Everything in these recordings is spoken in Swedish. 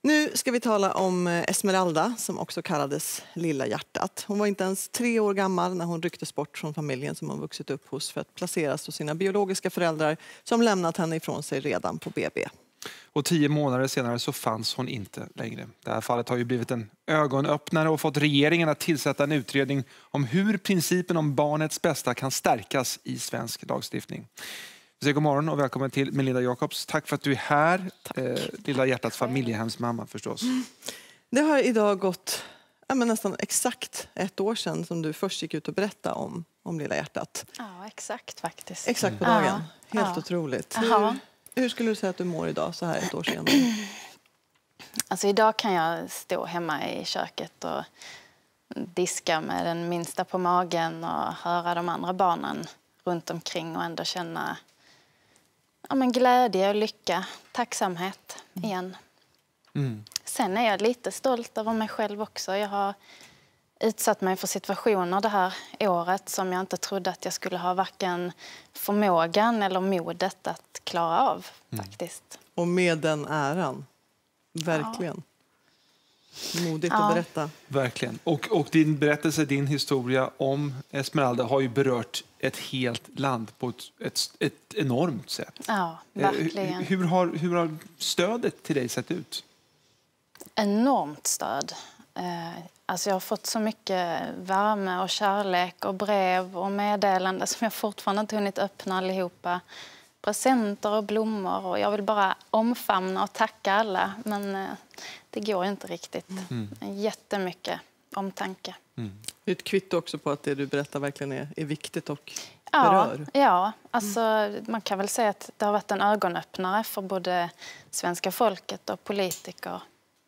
Nu ska vi tala om Esmeralda, som också kallades Lilla hjärtat. Hon var inte ens 3 år gammal när hon rycktes bort från familjen som hon vuxit upp hos för att placeras hos sina biologiska föräldrar som lämnat henne ifrån sig redan på BB. Och 10 månader senare så fanns hon inte längre. Det här fallet har ju blivit en ögonöppnare och fått regeringen att tillsätta en utredning om hur principen om barnets bästa kan stärkas i svensk lagstiftning. Så god morgon och välkommen till Melinda Jacobs. Tack för att du är här. Lilla hjärtats familjehemsmamma förstås. Det har idag gått nästan exakt 1 år sedan som du först gick ut och berättade om Lilla hjärtat. Ja, exakt faktiskt. Exakt på dagen. Helt otroligt. Hur skulle du säga att du mår idag så här 1 år senare? Alltså idag kan jag stå hemma i köket och diska med den minsta på magen och höra de andra barnen runt omkring och ändå känna glädje och lycka, tacksamhet igen. Sen är jag lite stolt över mig själv också. Jag har utsatt mig för situationer det här året som jag inte trodde att jag skulle ha varken förmågan eller modet att klara av faktiskt. Och med den äran. Verkligen. Modigt att berätta. Verkligen. Och din berättelse, din historia om Esmeralda har ju berört ett helt land på ett enormt sätt. Ja, verkligen. Hur har stödet till dig sett ut? Enormt stöd. Alltså jag har fått så mycket värme och kärlek och brev och meddelanden som jag fortfarande inte hunnit öppna allihopa. Presenter och blommor och jag vill bara omfamna och tacka alla, men det går inte riktigt. Jättemycket omtanke. Det är ett kvitto också på att det du berättar verkligen är viktigt och berör. Ja, alltså man kan väl säga att det har varit en ögonöppnare för både svenska folket och politiker.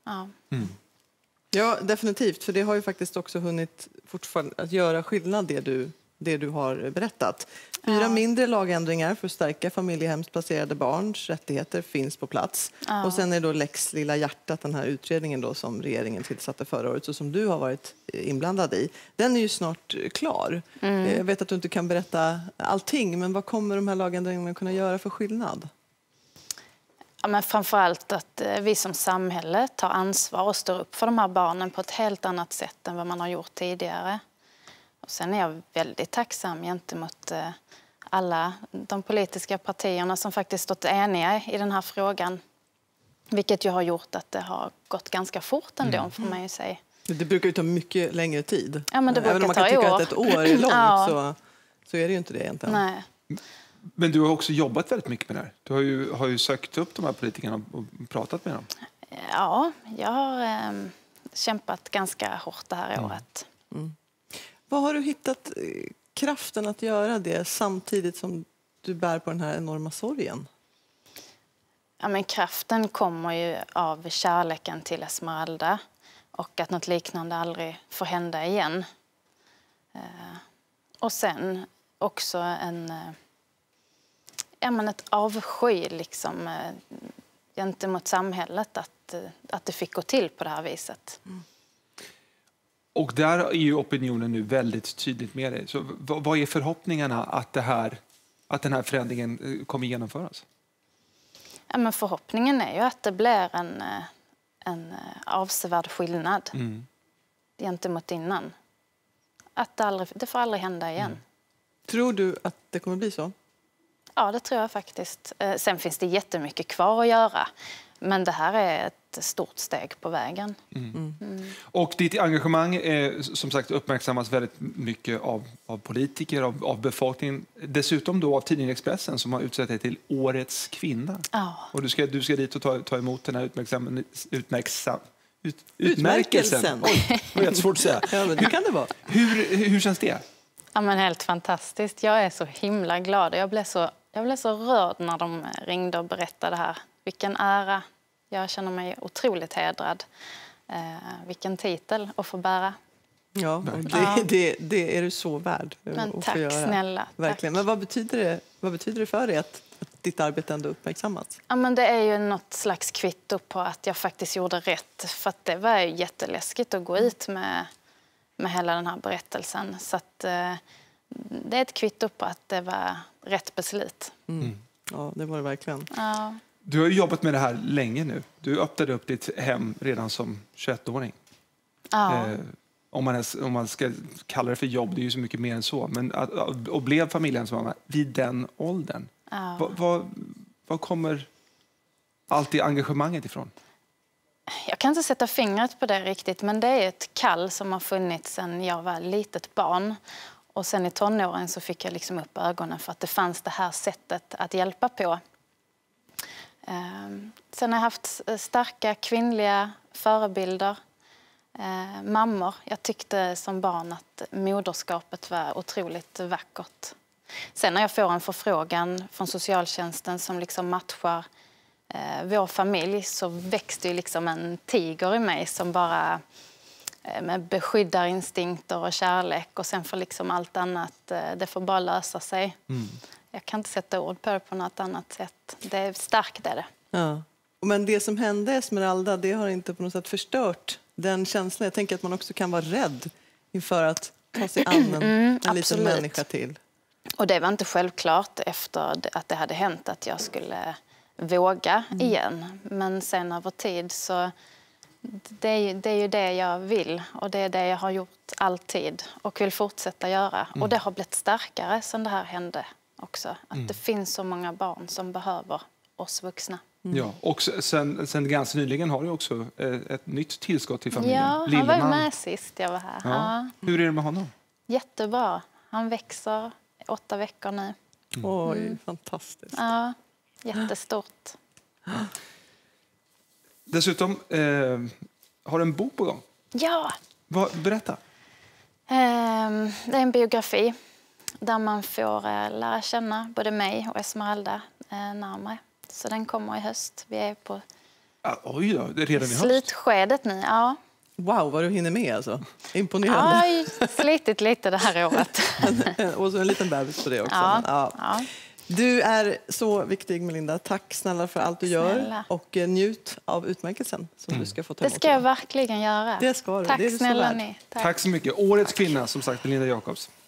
Ja, definitivt. För det har ju faktiskt också hunnit fortfarande att göra skillnad det du har berättat. 4 mindre lagändringar för att stärka familjehemsplacerade barns rättigheter finns på plats. Och sen är då Lex Lilla hjärtat, den här utredningen då som regeringen tillsatte förra året och som du har varit inblandad i. Den är ju snart klar. Jag vet att du inte kan berätta allting, men vad kommer de här lagändringarna kunna göra för skillnad? Ja, men framförallt att vi som samhälle tar ansvar och står upp för de här barnen på ett helt annat sätt än vad man har gjort tidigare. Och sen är jag väldigt tacksam gentemot alla de politiska partierna som faktiskt stått eniga i den här frågan. Vilket ju har gjort att det har gått ganska fort ändå, får man ju säga. Det brukar ju ta mycket längre tid. Ja, men det brukar även om man ta kan tycka år. att 1 år är långt så är det ju inte det egentligen. Nej. Men du har också jobbat väldigt mycket med det här. Du har ju sökt upp de här politikerna och pratat med dem. Ja, jag har kämpat ganska hårt det här året. Vad har du hittat kraften att göra det samtidigt som du bär på den här enorma sorgen? Ja, men kraften kommer ju av kärleken till Esmeralda och att något liknande aldrig får hända igen. Och sen också ett avsky liksom, gentemot samhället att det fick gå till på det här viset. Och där är ju opinionen nu väldigt tydligt med dig. Så vad är förhoppningarna att den här förändringen kommer genomföras? Ja, men förhoppningen är ju att det blir en avsevärd skillnad gentemot innan. Att det får aldrig hända igen. Tror du att det kommer bli så? Ja, det tror jag faktiskt. Sen finns det jättemycket kvar att göra. Men det här är ett stort steg på vägen. Och ditt engagemang är, som sagt, uppmärksammas väldigt mycket av politiker, av befolkningen. Dessutom då av tidningen Expressen som har utsett dig till Årets kvinna. Och du ska dit och ta emot den här utmärkelsen. Oj, det var jättesvårt att säga. Ja, men det kan det vara. Hur känns det? Ja, men helt fantastiskt. Jag är så himla glad. Jag blev så rörd när de ringde och berättade det här. Vilken ära. Jag känner mig otroligt hedrad. Vilken titel att få bära. Ja, det är du så värd. Men tack snälla. Verkligen. Tack. Men vad betyder det för dig att ditt arbete ändå uppmärksammas? Ja, men det är ju något slags kvitto på att jag faktiskt gjorde rätt. För att det var ju jätteläskigt att gå ut med hela den här berättelsen. Så att det är ett kvitto på att det var rätt beslut. Ja, det var det verkligen. Ja. Du har ju jobbat med det här länge nu. Du öppnade upp ditt hem redan som 21-åring. Ja. Om man ska kalla det för jobb, det är ju så mycket mer än så. Men och blev familjehemsmamma vid den åldern. Ja. Vad kommer allt det engagemanget ifrån? Jag kan inte sätta fingret på det riktigt, men det är ett kall som har funnits sedan jag var litet barn. Och sen i tonåren så fick jag liksom upp ögonen för att det fanns det här sättet att hjälpa på. Sen har jag haft starka kvinnliga förebilder. Mammor. Jag tyckte som barn att moderskapet var otroligt vackert. Sen när jag får en förfrågan från socialtjänsten som liksom matchar vår familj, så växte ju liksom en tiger i mig som bara med beskyddarinstinkter och kärlek, och sen får liksom allt annat, det får bara lösa sig. Jag kan inte sätta ord på det på något annat sätt. Det är starkt, är det. Ja. Men det som hände Esmeralda, det har inte på något sätt förstört den känslan. Jag tänker att man också kan vara rädd inför att ta sig an en liten människa till. Och det var inte självklart efter att det hade hänt att jag skulle våga igen. Men sen över tid så det är ju det jag vill, och det är det jag har gjort alltid och vill fortsätta göra. Och det har blivit starkare sen det här hände också. Att det finns så många barn som behöver oss vuxna. Ja, och sen ganska nyligen har du också ett nytt tillskott till familjen. Ja, han var ju med sist jag var här. Ja. Ja. Hur är det med honom? Jättebra. Han växer 8 veckor nu. Oj, fantastiskt. Ja, jättestort. Dessutom har du en bok på gång. Ja. Berätta. Det är en biografi där man får lära känna både mig och Esmeralda närmare. Så den kommer i höst. Vi är på Oj då, det är redan i höst. slutskedet nu. Ja. Wow, vad du hinner med alltså. Imponerande. Ja, slitit lite det här året. Och så en liten bebis på det också. Ja. Ja. Ja. Du är så viktig, Melinda. Tack snälla för allt du gör. Snälla. Och njut av utmärkelsen som du ska få ta Det emot. ska jag verkligen göra. Det ska du. Tack Det är du så snälla värd. ni. Tack så mycket. Årets kvinna, som sagt, Melinda Jacobs.